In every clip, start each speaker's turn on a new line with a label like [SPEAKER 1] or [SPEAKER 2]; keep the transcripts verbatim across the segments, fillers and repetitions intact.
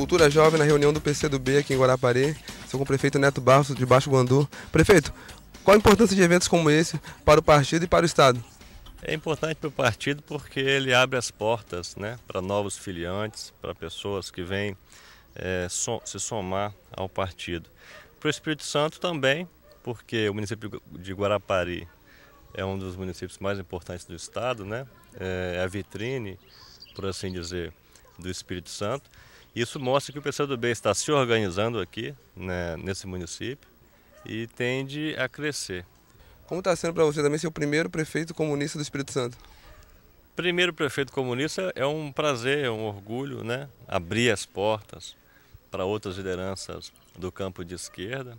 [SPEAKER 1] Cultura Jovem na reunião do P C do B aqui em Guarapari. Estou com o prefeito Neto Barros de Baixo Guandu. Prefeito, qual a importância de eventos como esse para o partido e para o Estado?
[SPEAKER 2] É importante para o partido porque ele abre as portas, né, para novos filiantes, para pessoas que vêm é, so, se somar ao partido. Para o Espírito Santo também, porque o município de Guarapari é um dos municípios mais importantes do Estado, né? É a vitrine, por assim dizer, do Espírito Santo. Isso mostra que o P C do B está se organizando aqui, né, nesse município e tende a crescer.
[SPEAKER 1] Como está sendo para você também ser o primeiro prefeito comunista do Espírito Santo?
[SPEAKER 2] Primeiro prefeito comunista é um prazer, é um orgulho, né? Abrir as portas para outras lideranças do campo de esquerda.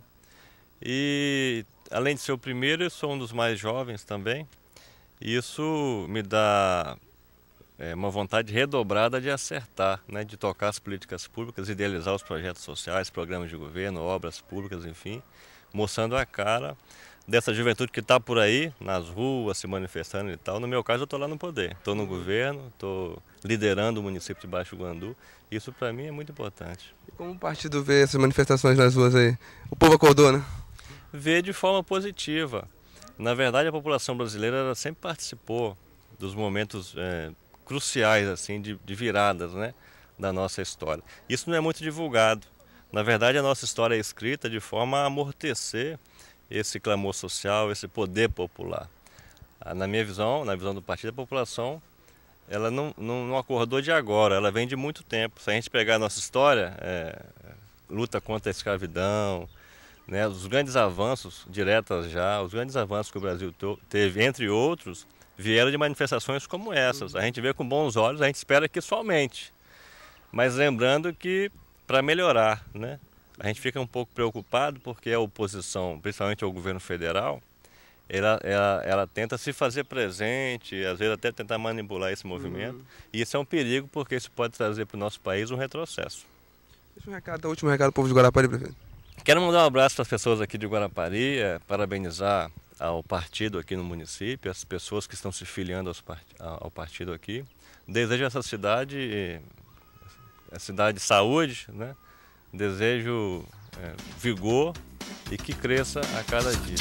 [SPEAKER 2] E além de ser o primeiro, eu sou um dos mais jovens também. E isso me dá é, uma vontade redobrada de acertar, né? De tocar as políticas públicas, idealizar os projetos sociais, programas de governo, obras públicas, enfim, mostrando a cara dessa juventude que está por aí, nas ruas, se manifestando e tal. No meu caso, eu estou lá no poder, estou no governo, estou liderando o município de Baixo Guandu. Isso para mim é muito importante.
[SPEAKER 1] E como o partido vê essas manifestações nas ruas aí? O povo acordou, né?
[SPEAKER 2] Vê de forma positiva. Na verdade, a população brasileira ela sempre participou dos momentos é, cruciais assim de, de viradas, né, da nossa história. Isso não é muito divulgado. Na verdade, a nossa história é escrita de forma a amortecer esse clamor social, esse poder popular. Na minha visão, na visão do partido, a população ela não, não, não acordou de agora, ela vem de muito tempo. Se a gente pegar a nossa história, é, luta contra a escravidão, né, os grandes avanços, diretas já, os grandes avanços que o Brasil teve, entre outros, vieram de manifestações como essas. A gente vê com bons olhos, a gente espera que isso aumente. Mas lembrando que para melhorar, né? A gente fica um pouco preocupado porque a oposição, principalmente ao governo federal, ela, ela, ela tenta se fazer presente, às vezes até tentar manipular esse movimento. Uhum. E isso é um perigo porque isso pode trazer para o nosso país um retrocesso.
[SPEAKER 1] Deixa um recado, o último recado do povo de Guarapari, prefeito.
[SPEAKER 2] Quero mandar um abraço para as pessoas aqui de Guarapari, é, parabenizar ao partido aqui no município, as pessoas que estão se filiando aos part... ao partido aqui. Desejo essa cidade, a cidade de saúde, né? Desejo é, vigor e que cresça a cada dia.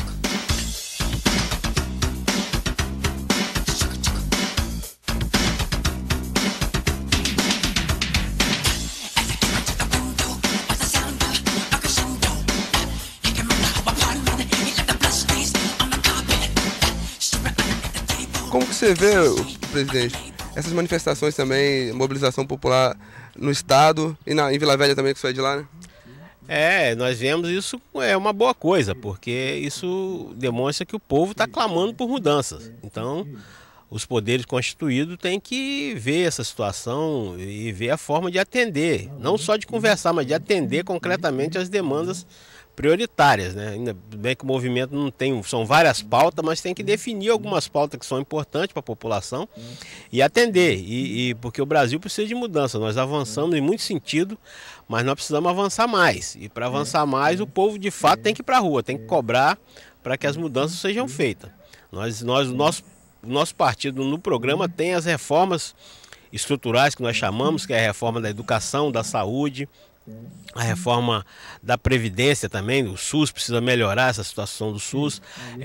[SPEAKER 1] Como que você vê, presidente, essas manifestações também, mobilização popular no estado e na, em Vila Velha também, que você é de lá, né?
[SPEAKER 3] É, nós vemos isso, é uma boa coisa, porque isso demonstra que o povo está clamando por mudanças. Então, os poderes constituídos têm que ver essa situação e ver a forma de atender, não só de conversar, mas de atender concretamente as demandas prioritárias, né? Ainda bem que o movimento não tem, são várias pautas, mas tem que definir algumas pautas que são importantes para a população e atender, e, e porque o Brasil precisa de mudança. Nós avançamos em muito sentido, mas nós precisamos avançar mais, e para avançar mais o povo de fato tem que ir para a rua, tem que cobrar para que as mudanças sejam feitas. Nós, nós, o nosso, o nosso partido no programa tem as reformas estruturais que nós chamamos, que é a reforma da educação, da saúde, a reforma da Previdência também. O SUS precisa melhorar essa situação do SUS,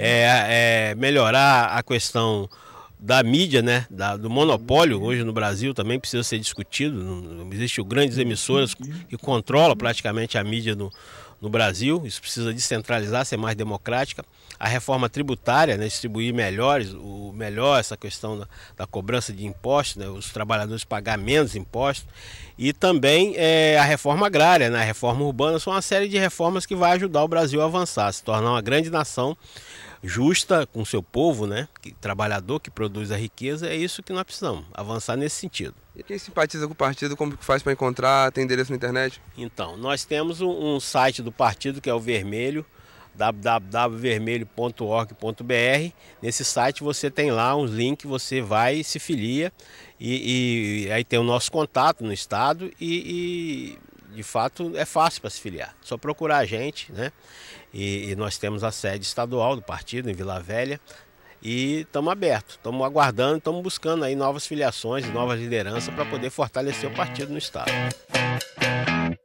[SPEAKER 3] é, é, melhorar a questão da mídia, né, da, do monopólio hoje no Brasil também precisa ser discutido. Não existe grandes emissoras que controlam praticamente a mídia no, no Brasil, isso precisa descentralizar, ser mais democrática. A reforma tributária, né, distribuir melhores, o melhor essa questão da, da cobrança de impostos, né, os trabalhadores pagar menos impostos. E também é, a reforma agrária, né, a reforma urbana, são uma série de reformas que vai ajudar o Brasil a avançar, se tornar uma grande nação justa com o seu povo, né, que, trabalhador que produz a riqueza. É isso que nós precisamos, avançar nesse sentido.
[SPEAKER 1] E quem simpatiza com o partido, como que faz para encontrar? Tem endereço na internet?
[SPEAKER 3] Então, nós temos um, um site do partido que é o Vermelho, w w w ponto vermelho ponto org ponto b r. Nesse site você tem lá uns links, você vai e se filia, e, e aí tem o nosso contato no estado e, e de fato é fácil para se filiar, só procurar a gente, né? E, e nós temos a sede estadual do partido em Vila Velha e estamos abertos, estamos aguardando, estamos buscando aí novas filiações e novas lideranças para poder fortalecer o partido no estado.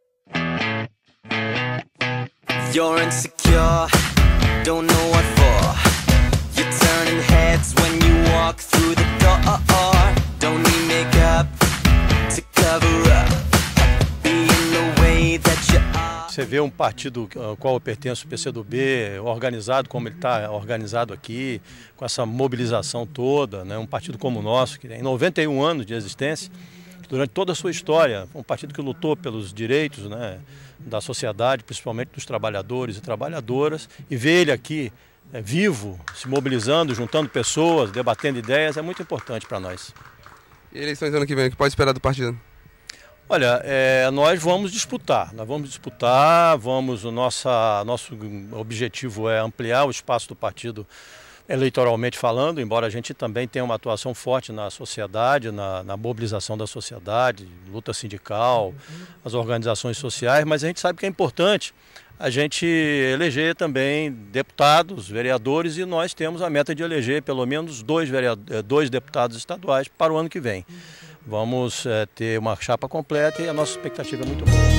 [SPEAKER 4] You're insecure, don't know what for. You're turning heads when you walk through the door. Don't need makeup to cover up, being the way that you are.
[SPEAKER 5] Você vê um partido ao qual eu pertenço, o P C do B, organizado como ele está organizado aqui, com essa mobilização toda, né? Um partido como o nosso, que tem noventa e um anos de existência, durante toda a sua história, um partido que lutou pelos direitos, né, da sociedade, principalmente dos trabalhadores e trabalhadoras, e ver ele aqui é, vivo, se mobilizando, juntando pessoas, debatendo ideias, é muito importante para nós.
[SPEAKER 1] E eleições ano que vem, o que pode esperar do partido?
[SPEAKER 5] Olha, é, nós vamos disputar, nós vamos disputar, vamos, o nossa, nosso objetivo é ampliar o espaço do partido eleitoralmente falando, embora a gente também tenha uma atuação forte na sociedade, na, na mobilização da sociedade, luta sindical, as organizações sociais, mas a gente sabe que é importante a gente eleger também deputados, vereadores, e nós temos a meta de eleger pelo menos dois, dois deputados estaduais para o ano que vem. Vamos é, ter uma chapa completa e a nossa expectativa é muito boa.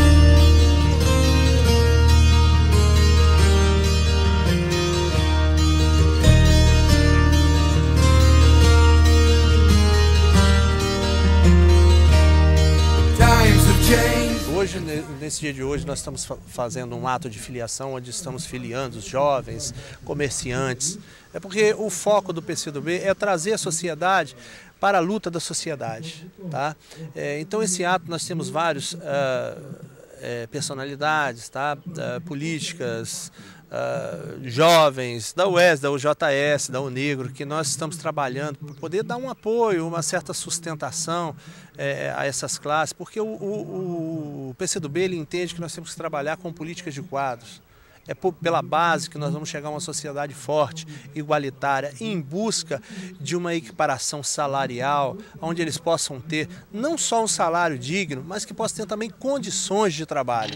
[SPEAKER 6] Hoje, nesse dia de hoje, nós estamos fazendo um ato de filiação, onde estamos filiando os jovens, comerciantes. É porque o foco do P C do B é trazer a sociedade para a luta da sociedade. Tá? É, então, esse ato, nós temos vários uh, é, personalidades, tá? uh, políticas, Uh, jovens, da U E S, da U J S, da Unigro, que nós estamos trabalhando para poder dar um apoio, uma certa sustentação é, a essas classes, porque o, o, o P C do B ele entende que nós temos que trabalhar com políticas de quadros. É por, pela base que nós vamos chegar a uma sociedade forte, igualitária, em busca de uma equiparação salarial, onde eles possam ter não só um salário digno, mas que possam ter também condições de trabalho.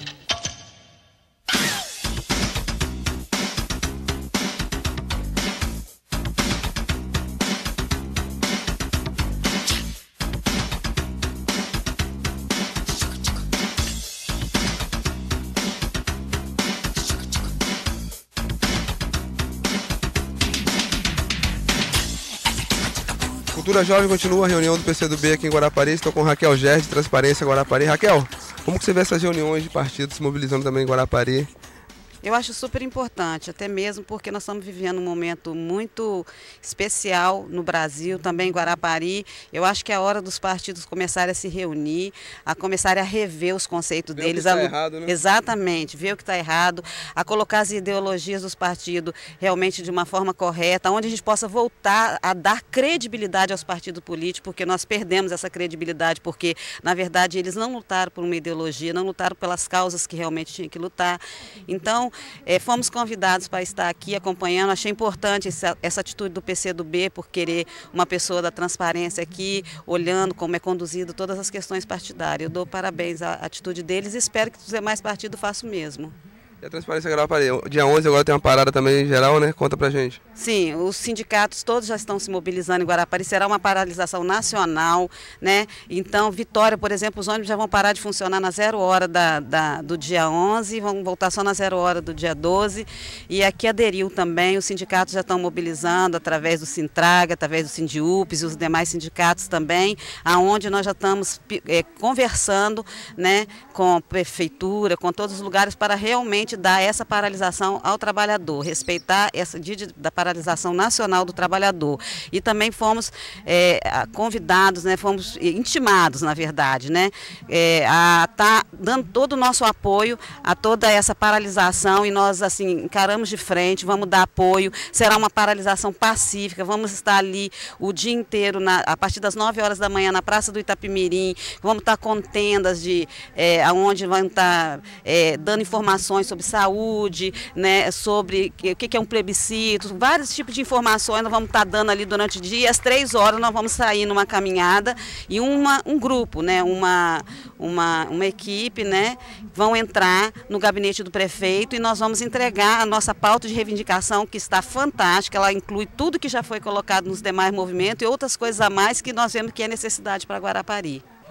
[SPEAKER 1] Cultura Jovem continua a reunião do P C do B aqui em Guarapari. Estou com Raquel Ger, de Transparência Guarapari. Raquel, como que você vê essas reuniões de partidos se mobilizando também em Guarapari?
[SPEAKER 7] Eu acho super importante, até mesmo porque nós estamos vivendo um momento muito especial no Brasil, também em Guarapari. Eu acho que é a hora dos partidos começarem a se reunir, a começarem a rever os conceitos
[SPEAKER 1] ver
[SPEAKER 7] deles.
[SPEAKER 1] O que
[SPEAKER 7] tá
[SPEAKER 1] a... errado, né?
[SPEAKER 7] Exatamente, ver o que está errado, a colocar as ideologias dos partidos realmente de uma forma correta, onde a gente possa voltar a dar credibilidade aos partidos políticos, porque nós perdemos essa credibilidade, porque, na verdade, eles não lutaram por uma ideologia, não lutaram pelas causas que realmente tinham que lutar. Então, É, fomos convidados para estar aqui acompanhando. Achei importante essa, essa atitude do P C do B por querer uma pessoa da transparência aqui, olhando como é conduzido todas as questões partidárias. Eu dou parabéns à atitude deles e espero que os demais partidos façam o mesmo.
[SPEAKER 1] E a Transparência Guarapari, dia onze agora tem uma parada também geral, né? Conta pra gente.
[SPEAKER 7] Sim, os sindicatos todos já estão se mobilizando em Guarapari, será uma paralisação nacional, né? Então, Vitória, por exemplo, os ônibus já vão parar de funcionar na zero hora da, da, do dia onze, vão voltar só na zero hora do dia doze. E aqui aderiu também, os sindicatos já estão mobilizando através do Sintraga, através do Sindiups e os demais sindicatos também, aonde nós já estamos é, conversando, né, com a prefeitura, com todos os lugares para realmente dar essa paralisação ao trabalhador, respeitar essa dia da paralisação nacional do trabalhador. E também fomos é, convidados, né, fomos intimados, na verdade, né, é, a estar tá dando todo o nosso apoio a toda essa paralisação, e nós assim encaramos de frente, vamos dar apoio. Será uma paralisação pacífica, vamos estar ali o dia inteiro, na, a partir das nove horas da manhã, na Praça do Itapemirim, vamos estar com tendas de, é, onde vão estar é, dando informações sobre saúde, né, sobre o que é um plebiscito, vários tipos de informações nós vamos estar dando ali durante o dia. Às três horas nós vamos sair numa caminhada e uma, um grupo, né, uma, uma, uma equipe, né, vão entrar no gabinete do prefeito e nós vamos entregar a nossa pauta de reivindicação, que está fantástica. Ela inclui tudo que já foi colocado nos demais movimentos e outras coisas a mais que nós vemos que é necessidade para Guarapari.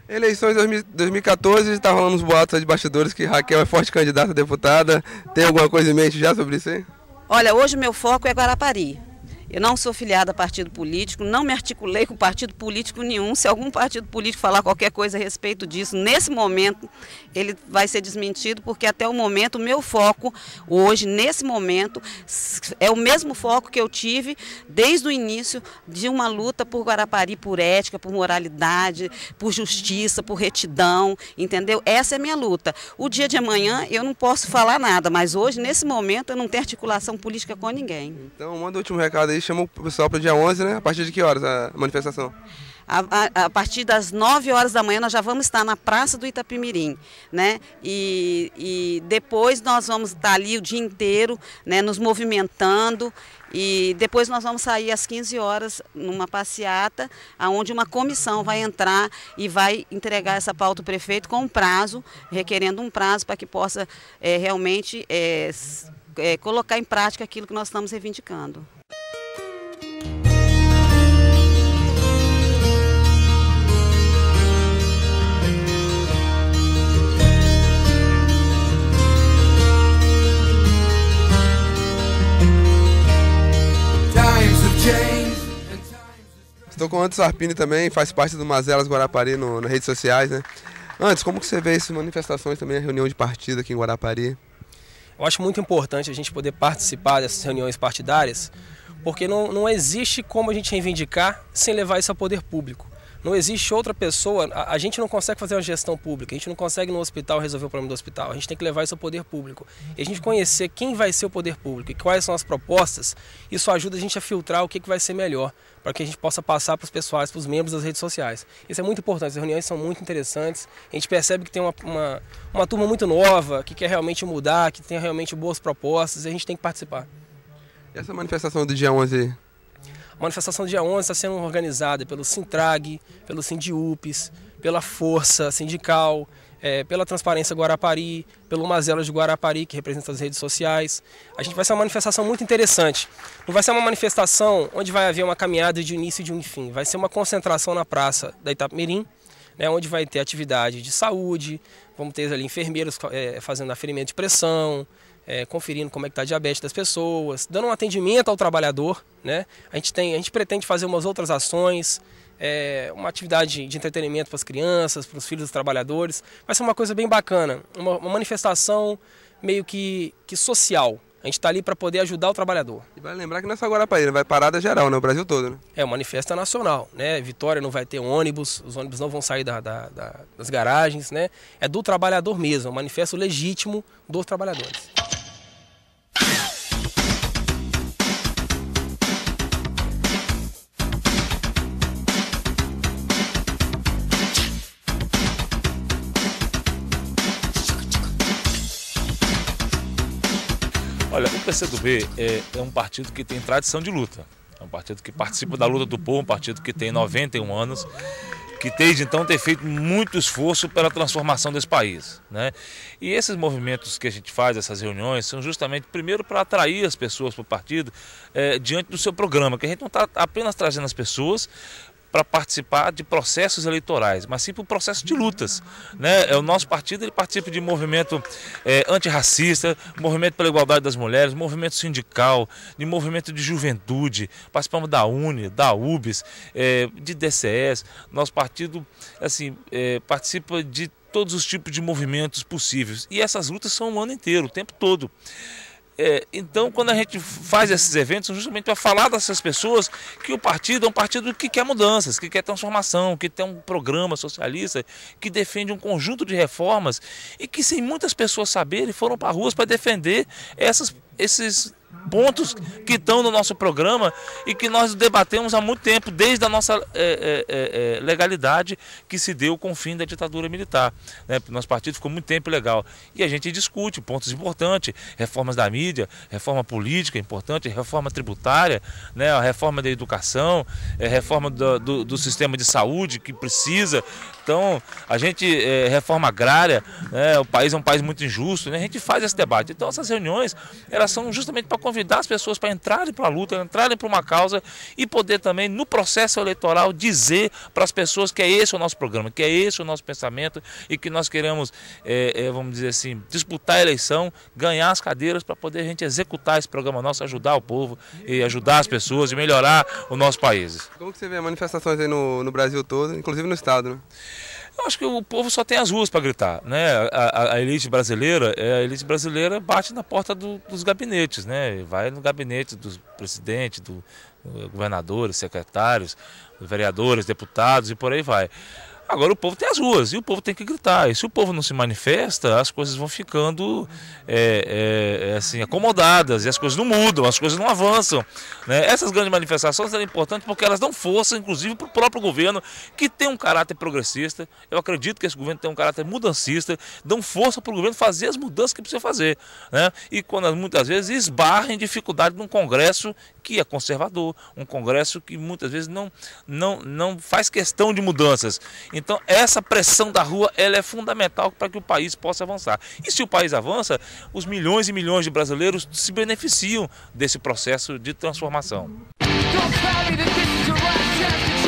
[SPEAKER 1] Eleições dois mil e quatorze, está rolando uns boatos de bastidores que Raquel é forte candidata a deputada. Tem alguma coisa em mente já sobre isso aí?
[SPEAKER 7] Olha, hoje o meu foco é Guarapari. Eu não sou filiada a partido político, não me articulei com partido político nenhum. Se algum partido político falar qualquer coisa a respeito disso, nesse momento, ele vai ser desmentido, porque até o momento, o meu foco hoje, nesse momento, é o mesmo foco que eu tive desde o início de uma luta por Guarapari, por ética, por moralidade, por justiça, por retidão, entendeu? Essa é a minha luta. O dia de amanhã eu não posso falar nada, mas hoje, nesse momento, eu não tenho articulação política com ninguém.
[SPEAKER 1] Então, manda o último recado aí. Chama o pessoal para o dia onze, né? A partir de que horas a manifestação?
[SPEAKER 7] A, a, a partir das nove horas da manhã nós já vamos estar na Praça do Itapemirim, né? E, e depois nós vamos estar ali o dia inteiro, né, nos movimentando, e depois nós vamos sair às quinze horas numa passeata, onde uma comissão vai entrar e vai entregar essa pauta ao prefeito com um prazo, requerendo um prazo para que possa é, realmente é, é, colocar em prática aquilo que nós estamos reivindicando.
[SPEAKER 1] Estou com o Anderson Sarpini também, faz parte do Mazelas Guarapari no, nas redes sociais, né? Antes, como que você vê essas manifestações também, a reunião de partido aqui em Guarapari?
[SPEAKER 8] Eu acho muito importante a gente poder participar dessas reuniões partidárias, porque não, não existe como a gente reivindicar sem levar isso ao poder público. Não existe outra pessoa, a, a gente não consegue fazer uma gestão pública, a gente não consegue no hospital resolver o problema do hospital, a gente tem que levar isso ao poder público. E a gente conhecer quem vai ser o poder público e quais são as propostas, isso ajuda a gente a filtrar o que, que vai ser melhor, para que a gente possa passar para os pessoais, para os membros das redes sociais. Isso é muito importante, as reuniões são muito interessantes, a gente percebe que tem uma, uma, uma turma muito nova, que quer realmente mudar, que tem realmente boas propostas, e a gente tem que participar.
[SPEAKER 1] E essa manifestação do dia onze?
[SPEAKER 8] A manifestação do dia onze está sendo organizada pelo Sintrag, pelo Sindiupes, pela Força Sindical, é, pela Transparência Guarapari, pelo Mazelas de Guarapari, que representa as redes sociais. A gente vai ser uma manifestação muito interessante. Não vai ser uma manifestação onde vai haver uma caminhada de início e de um fim. Vai ser uma concentração na praça da Itapemirim, né, onde vai ter atividade de saúde, vamos ter ali enfermeiros é, fazendo aferimento de pressão, É, conferindo como é que está a diabetes das pessoas, dando um atendimento ao trabalhador, né? A gente tem, a gente pretende fazer umas outras ações, é, uma atividade de entretenimento para as crianças, para os filhos dos trabalhadores. Vai ser uma coisa bem bacana, uma, uma manifestação meio que, que social. A gente está ali para poder ajudar o trabalhador.
[SPEAKER 1] E vai lembrar que não é só Guarapari, vai parada geral, né? O Brasil todo, né?
[SPEAKER 8] É, o manifesto é nacional, né? Vitória não vai ter ônibus, os ônibus não vão sair da, da, da, das garagens, né? É do trabalhador mesmo, é um manifesto legítimo dos trabalhadores.
[SPEAKER 9] Olha, o P C do B é, é um partido que tem tradição de luta. É um partido que participa da luta do povo, um partido que tem noventa e um anos, que desde então tem feito muito esforço pela transformação desse país, né? E esses movimentos que a gente faz, essas reuniões, são justamente, primeiro, para atrair as pessoas para o partido é, diante do seu programa, que a gente não está apenas trazendo as pessoas para participar de processos eleitorais, mas sim para o processo de lutas, né? O nosso partido ele participa de movimento é, antirracista, movimento pela igualdade das mulheres, movimento sindical, de movimento de juventude, participamos da UNE, da U B S, é, de D C S. Nosso partido assim, é, participa de todos os tipos de movimentos possíveis, e essas lutas são o ano inteiro, o tempo todo. É, então, quando a gente faz esses eventos, são justamente para falar dessas pessoas que o partido é um partido que quer mudanças, que quer transformação, que tem um programa socialista, que defende um conjunto de reformas e que, sem muitas pessoas saberem, foram para ruas para defender essas, esses pontos que estão no nosso programa e que nós debatemos há muito tempo, desde a nossa é, é, é, legalidade que se deu com o fim da ditadura militar, né? Nosso partido ficou muito tempo legal e a gente discute pontos importantes, reformas da mídia, reforma política importante, reforma tributária, né? A reforma da educação, é, reforma do, do, do sistema de saúde que precisa. Então, a gente, é, reforma agrária, né? O país é um país muito injusto, né? A gente faz esse debate. Então, essas reuniões, elas são justamente para convidar as pessoas para entrarem para a luta, entrarem para uma causa e poder também, no processo eleitoral, dizer para as pessoas que é esse o nosso programa, que é esse o nosso pensamento e que nós queremos, é, é, vamos dizer assim, disputar a eleição, ganhar as cadeiras para poder a gente executar esse programa nosso, ajudar o povo e ajudar as pessoas e melhorar o nosso país.
[SPEAKER 1] Como que você vê manifestações aí no, no Brasil todo, inclusive no estado, né?
[SPEAKER 9] Eu acho que o povo só tem as ruas para gritar, né? A, a, a elite brasileira, a elite brasileira bate na porta do, dos gabinetes, né? Vai no gabinete do presidente, do, do governadores, secretários, vereadores, deputados e por aí vai. Agora o povo tem as ruas e o povo tem que gritar. E se o povo não se manifesta, as coisas vão ficando é, é, assim, acomodadas e as coisas não mudam, as coisas não avançam, né? Essas grandes manifestações são importantes porque elas dão força, inclusive, para o próprio governo, que tem um caráter progressista. Eu acredito que esse governo tem um caráter mudancista, dão força para o governo fazer as mudanças que precisa fazer, né? E quando muitas vezes esbarra em dificuldade num Congresso que é conservador, um Congresso que muitas vezes não, não, não faz questão de mudanças. Então essa pressão da rua ela é fundamental para que o país possa avançar. E se o país avança, os milhões e milhões de brasileiros se beneficiam desse processo de transformação.